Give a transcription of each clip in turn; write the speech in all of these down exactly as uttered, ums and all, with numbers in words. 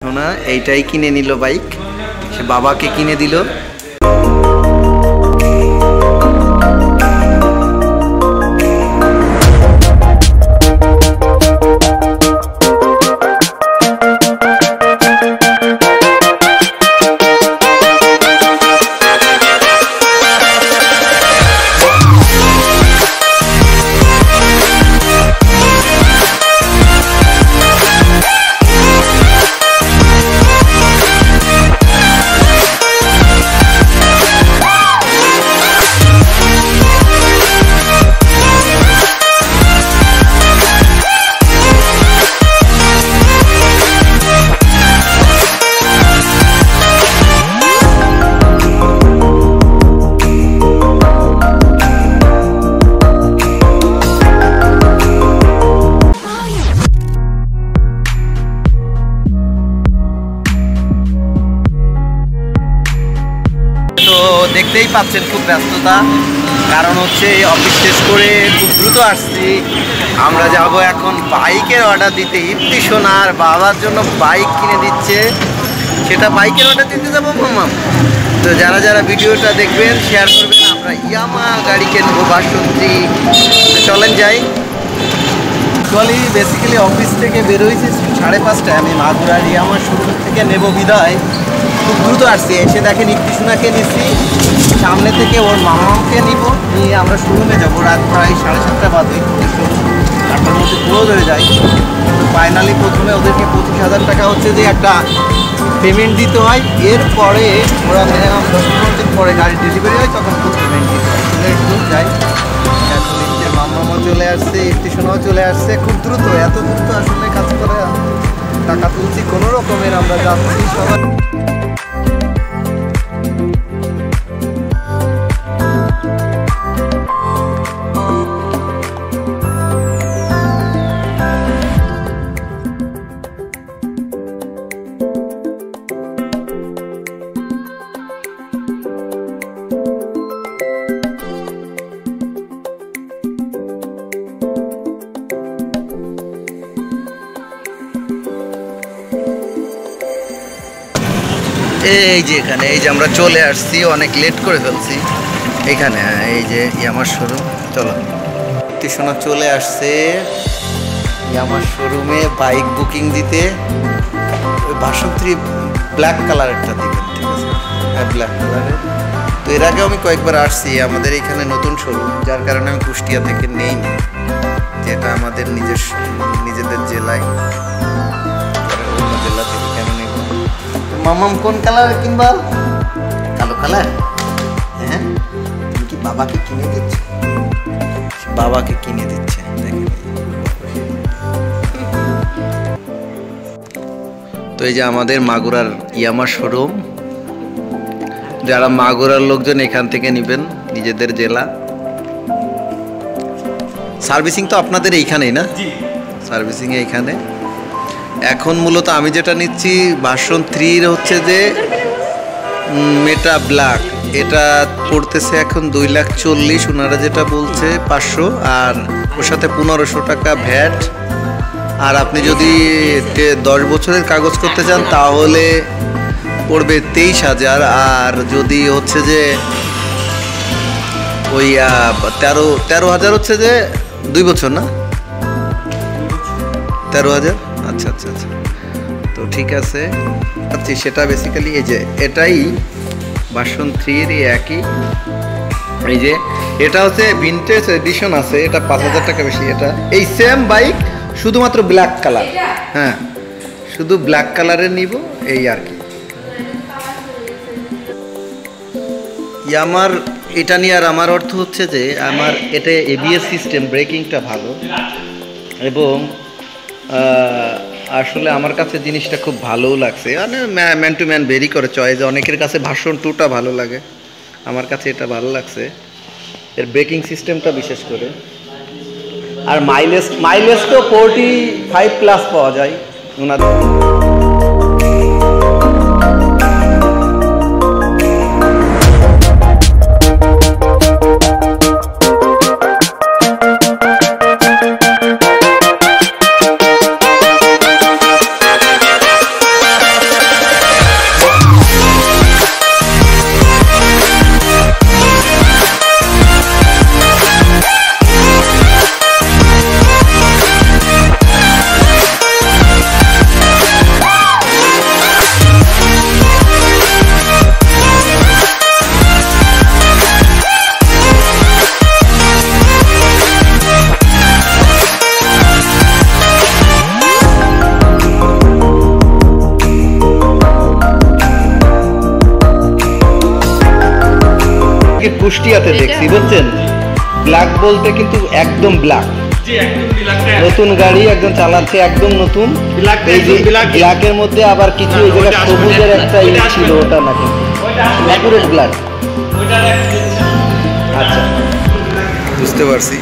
না এইটাই কিনে নিল বাইক, সে বাবাকে কিনে দিল। দেখতেই পাচ্ছেন খুব ব্যস্ততা, কারণ হচ্ছে অফিস শেষ করে খুব দ্রুত আসছি। আমরা যাব এখন বাইকের অর্ডার দিতে। ইপ্তি সোনার বাবার জন্য বাইক কিনে দিচ্ছে, সেটা বাইকের অর্ডার দিতে যাবো মামা। তো যারা যারা ভিডিওটা দেখবেন শেয়ার করবেন। আমরা ইয়ামাহা গাড়ি কিনবো বাষট্টি। চলেন যাই। অ্যাকচুয়ালি বেসিক্যালি অফিস থেকে বেরোইছি সাড়ে পাঁচটায়। আমি মাগুরার ইয়ামাহা শোরুম থেকে নেব বিদায়, খুব দ্রুত আসছি। এসে দেখেন ইপ্তি সোনাকে নিচ্ছি, সামনে থেকে ওর মামাকে নিব, নিয়ে আমরা শোরুমে যাবো। রাত প্রায় সাড়ে সাতটা বাজে, আটটার মধ্যে ক্লোজ হয়ে যায়। ফাইনালি প্রথমে ওদেরকে পঁচিশ হাজার টাকা হচ্ছে যে একটা পেমেন্ট দিতে হয়। এরপরে ওরা মিনিমাম দশ পনেরো দিন পরে গাড়ি ডেলিভারি হয়, তখন খুব পেমেন্ট দিতে হয়। একটু যাই। এখন ইচ্ছে মামাও চলে আসছে, ইপ্তি সোনাও চলে আসছে। খুব দ্রুত, এত দ্রুত আসলে কাজ করে টাকা তুলছি কোনো রকমের। আমরা যাচ্ছি সবাই। এই যে এখানে, এই যে আমরা চলে আসছি, অনেক লেট করে ফেলছি এখানে। এই যে ইয়ামাহা শোরুম, চলো। ইপ্তি সোনা চলে আসছে ইয়ামাহা শোরুমে বাইক বুকিং দিতে। ওই বাষট্টি ব্ল্যাক কালারেরটা দিবেন, ঠিক আছে? হ্যাঁ, ব্ল্যাক কালারের। তো এর আগেও আমি কয়েকবার আসছি। আমাদের এখানে নতুন শোরুম, যার কারণে আমি কুষ্টিয়া থেকে নেই, যেটা আমাদের নিজস্ব নিজেদের জেলায়। অন্য জেলা থেকে কেন নেব? মামাম কোন কালার কিনবা? কালো কালার? হ্যাঁ, তুমি কি বাবাকে কিনে দিচ্ছ? বাবাকে কিনে দিচ্ছে, দেখেন। তো এই যে আমাদের মাগুরার ইয়ামাহা শোরুম। যারা মাগুরার লোকজন এখান থেকে নেবেন, নিজেদের জেলা। সার্ভিসিং তো আপনাদের এইখানেই না? সার্ভিসিং এইখানে। এখন মূলত আমি যেটা নিচ্ছি ভার্সন থ্রির হচ্ছে যে মেটা ব্ল্যাক। এটা পড়তেছে এখন দুই লাখ চল্লিশ, ওনারা যেটা বলছে পাঁচশো, আর ওর সাথে পনেরোশো টাকা ভ্যাট। আর আপনি যদি দশ বছরের কাগজ করতে চান তাহলে পড়বে তেইশ হাজার। আর যদি হচ্ছে যে ওই তেরো তেরো হাজার হচ্ছে যে দুই বছর, না তেরো হাজার। আচ্ছা আচ্ছা আচ্ছা, তো ঠিক আছে। আচ্ছা, সেটা বেসিক্যালি এই যে এটাই ভার্সন থ্রির একই। এই যে এটা হচ্ছে ভিনটেজ এডিশন আছে, এটা পাঁচ হাজার টাকা বেশি। এটা এই সেম বাইক, শুধুমাত্র ব্ল্যাক কালার। হ্যাঁ, শুধু ব্ল্যাক কালারের নিব, এই আর কি। আমার এটা নিয়ে আর আমার অর্থ হচ্ছে যে আমার এটা এবিএস সিস্টেম, ব্রেকিংটা ভালো, এবং আসলে আমার কাছে জিনিসটা খুব ভালোও লাগছে। মানে ম্যান টু ম্যান ভেরি করে চয়েস। অনেকের কাছে ভার্সন টুটা ভালো লাগে, আমার কাছে এটা ভালো লাগছে, এর ব্রেকিং সিস্টেমটা বিশেষ করে। আর মাইলেজ মাইলেজ তো ফোরটি ফাইভ প্লাস পাওয়া যায় ওনাদের। কুষ্টিয়াতে দেখছি বুঝছেন, ব্ল্যাক বলতে কিন্তু একদম ব্ল্যাক, নতুন গাড়ি একদম চালাচ্ছে, একদম নতুন। এই যে ব্ল্যাকের মধ্যে আবার কিছু এই জায়গায় সবুজের একটা ই ছিল, ওটা না কিন্তু অ্যাকুরেট ব্ল্যাক। আচ্ছা, বুঝতে পারছি।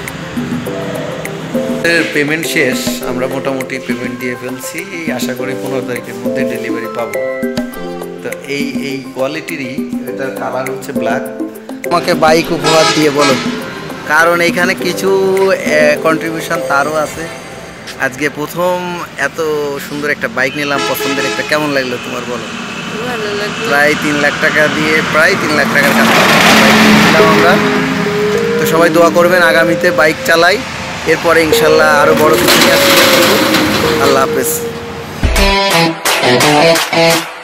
পেমেন্ট শেষ, আমরা মোটামুটি পেমেন্ট দিয়ে ফেলছি, আশা করি পনেরো তারিখের মধ্যে ডেলিভারি পাবো। তো এই এই কোয়ালিটিরই, এটার কালার হচ্ছে ব্ল্যাক। আমাকে বাইক উপহার দিয়ে বলো, কারণ এইখানে কিছু কন্ট্রিবিউশন তারও আছে। আজকে প্রথম এত সুন্দর একটা বাইক নিলাম, পছন্দের একটা। কেমন লাগলো তোমার বলো? প্রায় তিন লাখ টাকা দিয়ে, প্রায় তিন লাখ টাকার কাছে বাইক নিলাম আমরা। তো সবাই দোয়া করবেন আগামীতে বাইক চালাই, এরপরে ইনশাল্লাহ আরও বড় কিছু নিয়ে আসবো। আল্লাহ হাফেজ।